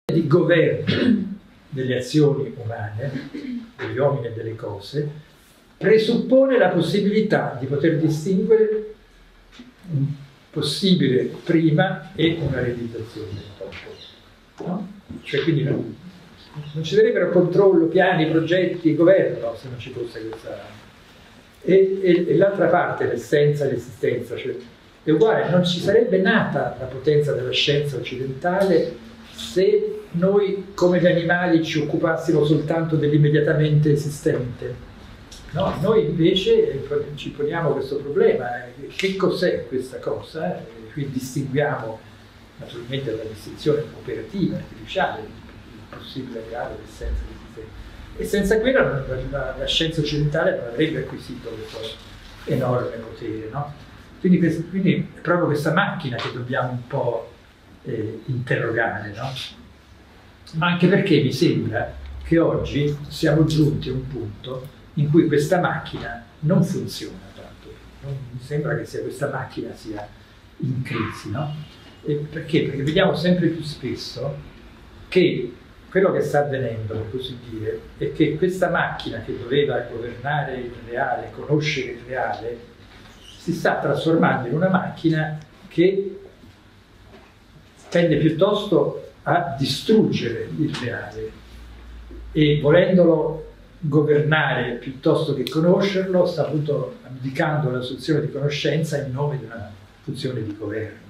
di governo delle azioni umane, degli uomini e delle cose, presuppone la possibilità di poter distinguere un possibile prima e una realizzazione dopo. No? Cioè, quindi non ci sarebbero controllo, piani, progetti, governo se non ci fosse questa. E l'altra parte, l'essenza e l'esistenza, cioè, è uguale, non ci sarebbe nata la potenza della scienza occidentale se noi come gli animali ci occupassimo soltanto dell'immediatamente esistente. No, noi invece ci poniamo questo problema, che cos'è questa cosa? Qui distinguiamo naturalmente la distinzione operativa, artificiale, il possibile reale, l'essenza dell'esistenza. E senza quella la scienza occidentale non avrebbe acquisito questo enorme potere, no? Quindi è proprio questa macchina che dobbiamo un po' interrogare, no? Ma anche perché mi sembra che oggi siamo giunti a un punto in cui questa macchina non funziona tanto. Non mi sembra che questa macchina sia in crisi, no? E perché? Perché vediamo sempre più spesso che quello che sta avvenendo, per così dire, è che questa macchina che doveva governare il reale, conoscere il reale, si sta trasformando in una macchina che tende piuttosto a distruggere il reale e volendolo governare piuttosto che conoscerlo sta appunto abdicando la funzione di conoscenza in nome di una funzione di governo.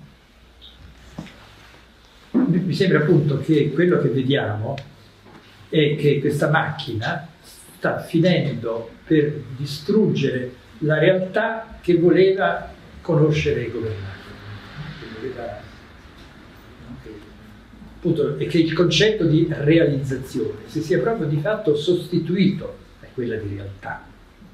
Mi sembra appunto che quello che vediamo è che questa macchina sta finendo per distruggere la realtà che voleva conoscere e governare. Appunto, e che il concetto di realizzazione si sia proprio di fatto sostituito a quella di realtà.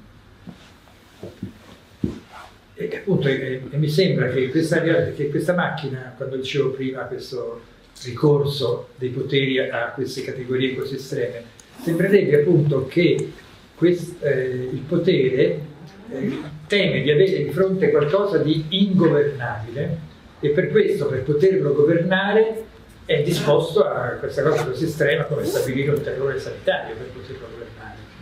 E appunto mi sembra che questa macchina, quando dicevo prima questo ricorso dei poteri a queste categorie così estreme, sembrerebbe appunto che il potere teme di avere di fronte qualcosa di ingovernabile e per questo, per poterlo governare, è disposto a questa cosa così estrema come stabilire un terrore sanitario per poterlo governare.